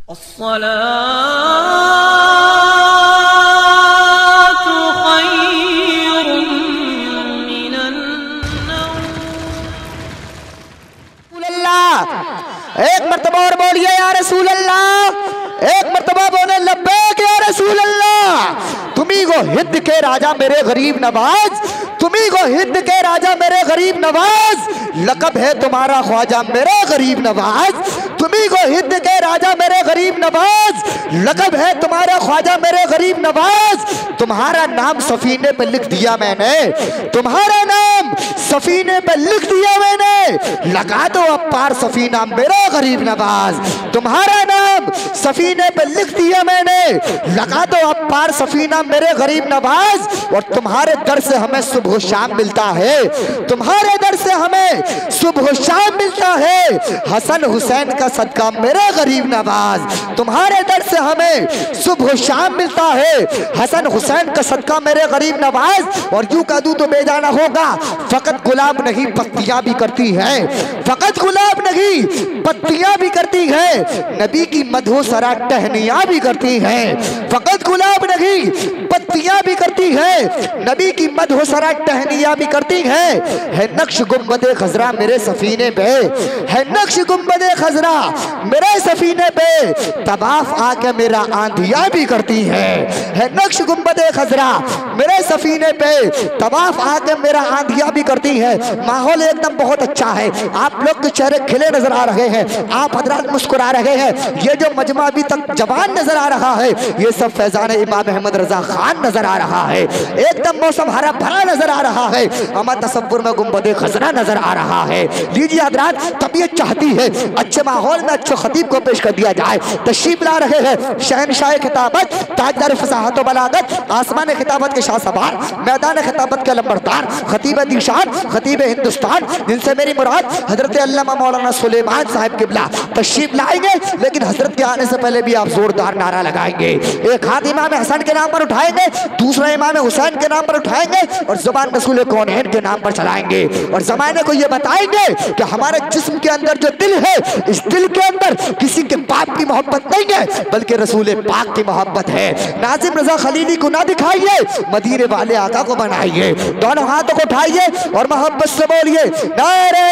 एक मर्तबा और बोलिए या रसूल अल्लाह। एक मर्तबा बोले लब्बैक या रसूल अल्लाह। तुम्ही को हिंद के राजा मेरे गरीब नवाज, तुम्ही को हिंद के राजा मेरे गरीब नवाज, लक़ब है तुम्हारा ख्वाजा मेरे गरीब नवाज। तुम्ही को हिंद के राजा मेरे गरीब नवाज, लक़ब है तुम्हारा ख्वाजा मेरे गरीब नवाज। तुम्हारा नाम सफीने पे लिख दिया मैंने, तुम्हारा नाम सफीने पे लिख दिया मैंने, लगा दो अब पार सफीना मेरा गरीब नवाज। तुम्हारा नाम सफीने पे लिख दिया मैंने, लगा दो अब पार सफीना मेरे गरीब नवाज। और तुम्हारे दर से हमें सुबह शाम मिलता है, तुम्हारे दर से हमें सुबह शाम मिलता है, हसन हुसैन का सदका मेरे गरीब नवाज। तुम्हारे दर से हमें सुबह शाम मिलता है, हसन हुसैन का सदका मेरे गरीब नवाज। और यूं कह दूं तो बेजाना होगा, फकत गुलाब नहीं पत्तियां भी करती हैं, फकत गुलाब नहीं पत्तियां भी करती हैं, नबी की मधु सरा टहनियां भी करती हैं। फकत गुलाब नहीं पत्तियां भी करती हैं, नबी की मधु सरा टहनियां भी करती हैं। है नक्श गुंबदे खजरा मेरे सफीने पे, है नक्श गुंबदे खजरा मेरे सफीने पे, तवाफ आके मेरा आंधियां भी करती है नक्श गुंबदे खजरा मेरे सफीने पे, तवाफ आके मेरा आंधियां भी करती है। माहौल एकदम बहुत अच्छा है, आप लोग के चेहरे खिले नजर आ रहे हैं, आप हजरात मुस्कुरा रहे हैं। ये जो मजमा अभी तक जवान नजर आ रहा है, ये सब फैजान इमाम अहमद रजा खान नजर आ रहा है। एकदम मौसम हरा भरा नजर आ रहा है, हमारे तसव्वुर में गुंबदे खजरा नजर आ रहा है। लीजिए हजरात, तबीयत चाहती है अच्छे माहौल में अच्छे खतीब को पेश कर दिया जाए। तशरीफ ला रहे हैं शहनशाह खिताबत, ताजदार फसाहत व बलागत, आसमान खिताबत के शाह सवार, मैदान खिताबत के लंबरदार, खतीब दीशान, खतीब हिंदुस्तान, जिनसे मेरी मुराद हजरत अल्लामा मौलाना सुलेमान साहब किबला तशरीफ लाएंगे। लेकिन हजरत के आने से पहले भी आप जोरदार नारा लगाएंगे। एक हाथ इमाम हसन के नाम पर उठाएंगे, दूसरा इमाम हुसैन के नाम पर उठाएंगे, और जुबान रसूल कौनैन के नाम पर चलाएंगे। और जमाने को ये बताएंगे कि हमारे जिस्म के अंदर जो दिल है, इस दिल के अंदर किसी के बाप की मोहब्बत नहीं है, बल्कि रसूल पाक की मोहब्बत है। नाजिम रजा खलीली को ना दिखाइए, मदीने वाले आका को बनाइए। दोनों हाथों को उठाइए और मोहब्बत से बोलिए नारे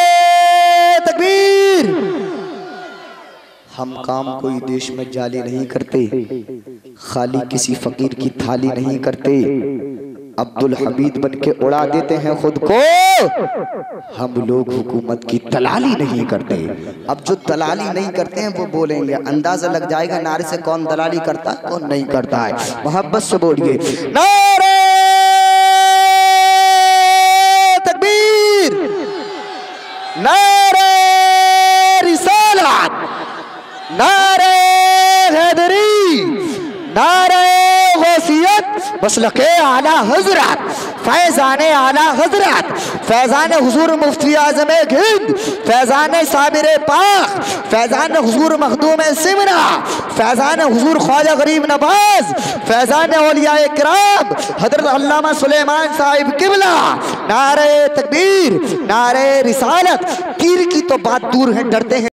तकबीर। हम काम कोई देश में जाली नहीं करते, खाली किसी फकीर की थाली नहीं करते, अब्दुल हमीद बन के उड़ा देते हैं खुद को, हम लोग हुकूमत की दलाली नहीं करते। अब जो दलाली नहीं करते हैं वो बोलेंगे, अंदाजा लग जाएगा नारे से कौन दलाली करता है कौन नहीं करता है। मोहब्बत से बोलिए नारे तकबीर, नारे रिसालत, नारे हैदरी, नारे गौसियत, मसलके आला हजरत, फैजाने आला हजरत, फैजान हुजूर मुफ्ती आज़म हिंद, फैजान साबिर पाक, फैजान हुजूर मखदूम सिमरा, फैजान हुजूर ख्वाजा गरीब नवाज, फैजान औलियाए किराम हजरत अल्लामा सुलेमान साहिब किबला। नारे तकबीर, नारे रिसालत। तीर की तो बात दूर है, डरते हैं